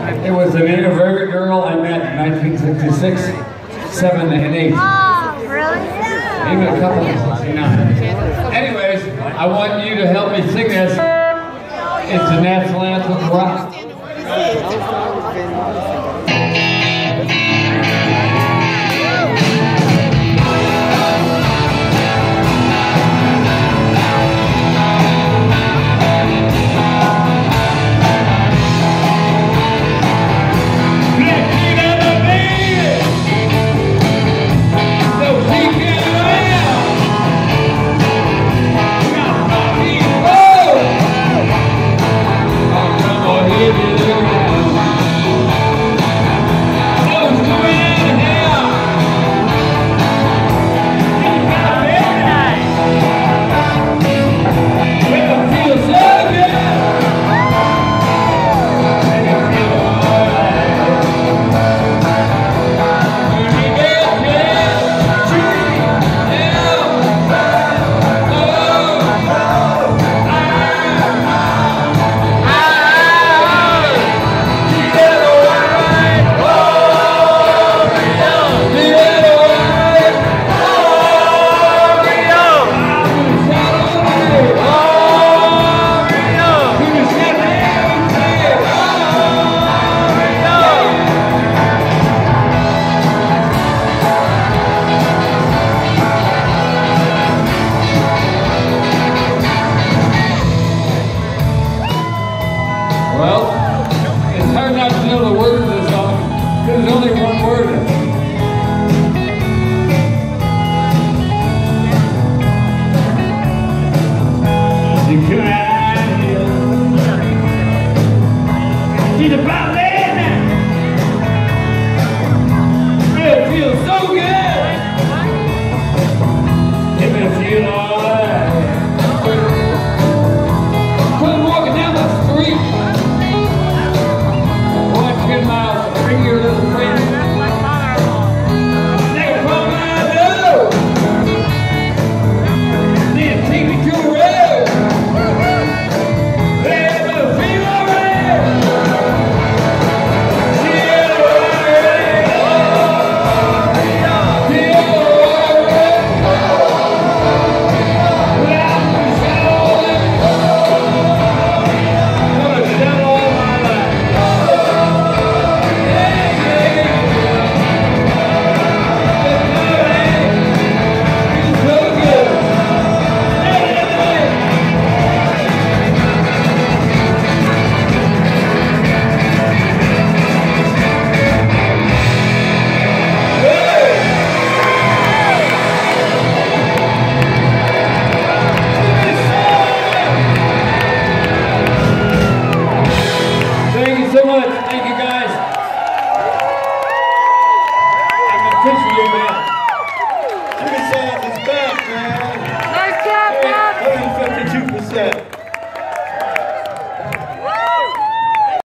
It was a native girl I met in 1966, 7 and 8. Oh, really? Even a couple of 69. Anyways, I want you to help me sing this. It's the national anthem of rock. Well, it's hard not to know the words of this song, because there's only one word in it. You come out here, see the